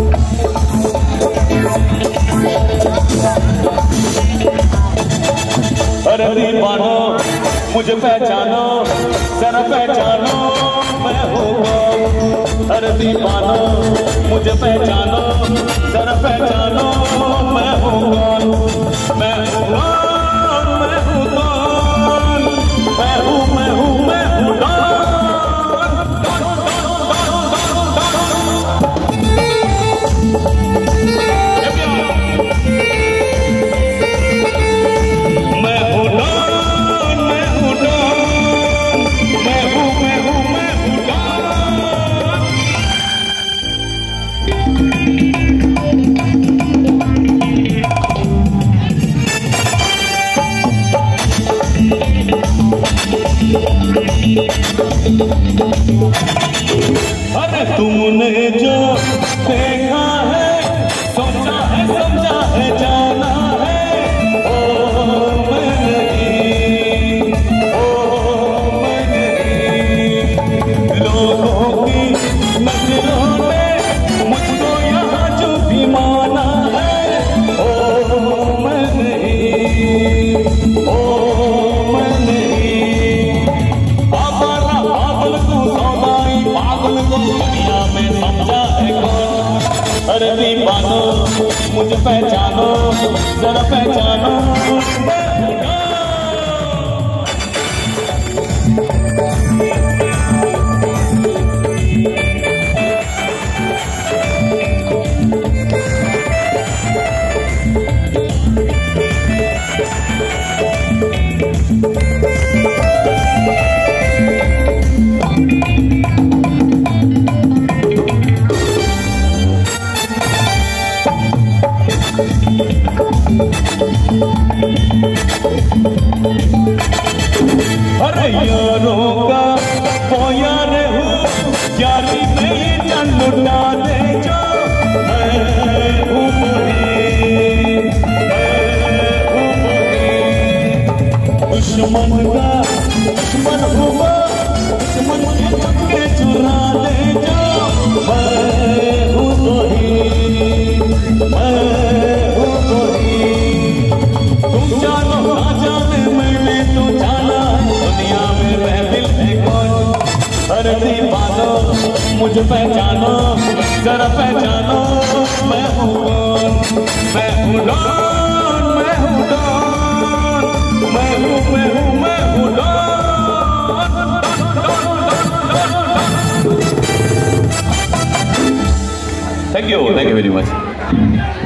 अरे दीवानो मुझे पहचानो, जरा पहचानो मैं हूँ कौन। अरे दीवानो मुझे पहचानो, जरा पहचानो मैं हूँ कौन। मैं हूँ कौन, मैं हूँ कौन, मैं हूँ मैं हूँ मैं हूँ कौन। अरे तुमने जो देखा है, सोचा है, समझा है, जाना है, ओ मैं नहीं, ओ मैं नहीं। लोगों की नजरों ने मुझको यहाँ जो भी माना है, ओ मैं नहीं, ओ मैं नहीं। पागल को सौदाई, पागल को दुनिया में समझा है कौन। अरे दीवानो मुझे पहचानो, जरा पहचानो अरे यारों का वो यार हूँ, यारी में ये जान लुटा दे जो मैं हूँ वही, मैं हूँ वही। दुश्मन का दुश्मन हुआ, दुश्मन के चक्के चुरा दे जो मैं हूँ वही, मैं हूँ वही। तुम जानो ना जाने मैंने तो जाना, दुनिया में महफिल है कौन। अरे दीवानो मुझे पहचानो, जरा पहचानो मैं हूँ कौन। मैं हूँ डॉन, मैं हूँ डॉन, मैं हूँ मैं हूँ मैं हूँ don. Thank you very much.